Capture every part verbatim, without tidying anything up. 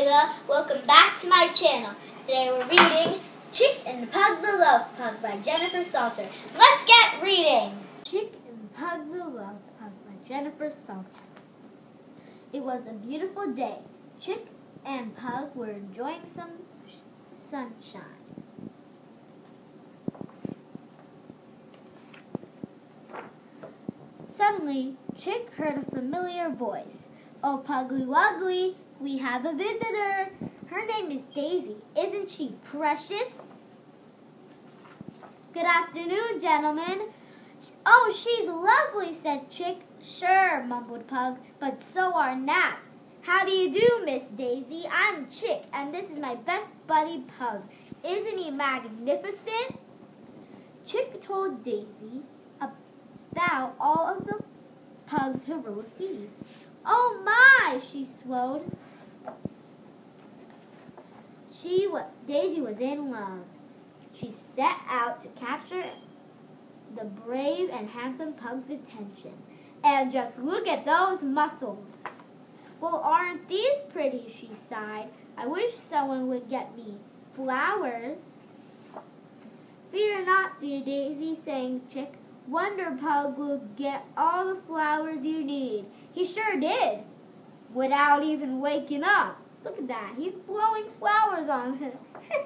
Layla. Welcome back to my channel. Today we're reading Chick and Pug the Love Pug by Jennifer Salter. Let's get reading! Chick and Pug the Love Pug by Jennifer Salter. It was a beautiful day. Chick and Pug were enjoying some sunshine. Suddenly, Chick heard a familiar voice. "Oh, Pugly Wuggly, we have a visitor. Her name is Daisy. Isn't she precious?" "Good afternoon, gentlemen." "Oh, she's lovely," said Chick. "Sure," mumbled Pug, "but so are naps. How do you do, Miss Daisy? I'm Chick, and this is my best buddy, Pug. Isn't he magnificent?" Chick told Daisy about all of the Pug's heroic deeds. "Oh my!" she swelled. She was, Daisy was in love. She set out to capture the brave and handsome Pug's attention. "And just look at those muscles." "Well, aren't these pretty?" she sighed. "I wish someone would get me flowers." "Fear not, dear Daisy," sang Chick. "Wonder Pug will get all the flowers you need." He sure did, without even waking up. Look at that. He's blowing flowers on her.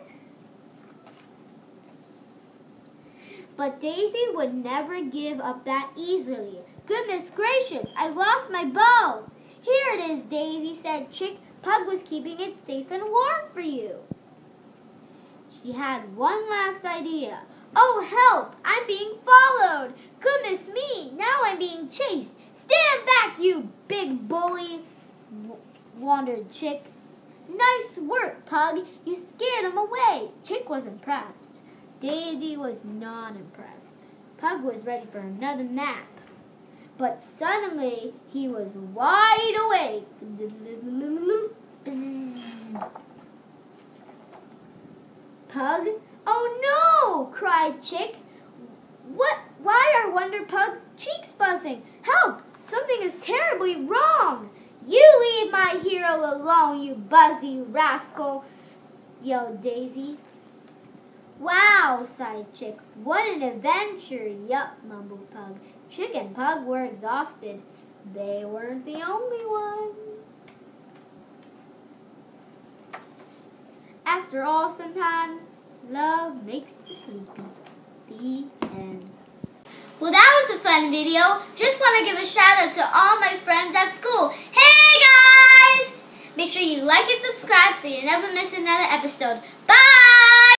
But Daisy would never give up that easily. "Goodness gracious, I lost my bow." "Here it is, Daisy," said Chick. "Pug was keeping it safe and warm for you." She had one last idea. "Oh, help! I'm being followed! Goodness me, now I'm being chased! Stand back, you big bully!" wondered Chick. "Nice work, Pug! You scared him away." Chick was impressed. Daisy was not impressed. Pug was ready for another nap. But suddenly, he was wide awake. "Pug? Oh no!" cried Chick. "What? Why are Wonder Pug's cheeks buzzing? Help! Something is terribly wrong." "You leave my hero alone, you buzzy rascal!" yelled Daisy. "Wow!" sighed Chick. "What an adventure!" "Yup," mumbled Pug. Chick and Pug were exhausted. They weren't the only ones. After all, sometimes love makes you sleepy. The end. Well, that was a fun video. Just want to give a shout out to all my friends at school. Hey guys! Make sure you like and subscribe so you never miss another episode. Bye!